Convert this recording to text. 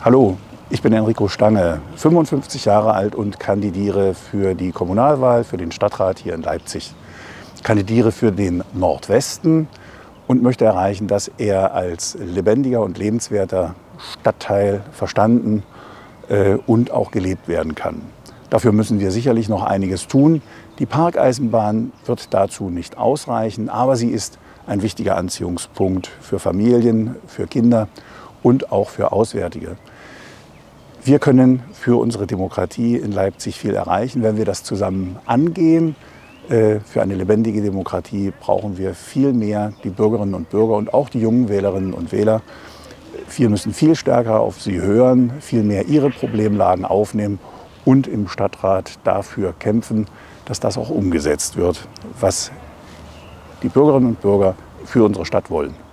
Hallo, ich bin Enrico Stange, 55 Jahre alt und kandidiere für die Kommunalwahl, für den Stadtrat hier in Leipzig. Ich kandidiere für den Nordwesten und möchte erreichen, dass er als lebendiger und lebenswerter Stadtteil verstanden und auch gelebt werden kann. Dafür müssen wir sicherlich noch einiges tun. Die Parkeisenbahn wird dazu nicht ausreichen, aber sie ist ein wichtiger Anziehungspunkt für Familien, für Kinder und auch für Auswärtige. Wir können für unsere Demokratie in Leipzig viel erreichen, wenn wir das zusammen angehen. Für eine lebendige Demokratie brauchen wir viel mehr die Bürgerinnen und Bürger und auch die jungen Wählerinnen und Wähler. Wir müssen viel stärker auf sie hören, viel mehr ihre Problemlagen aufnehmen und im Stadtrat dafür kämpfen, dass das auch umgesetzt wird, was die Bürgerinnen und Bürger für unsere Stadt wollen.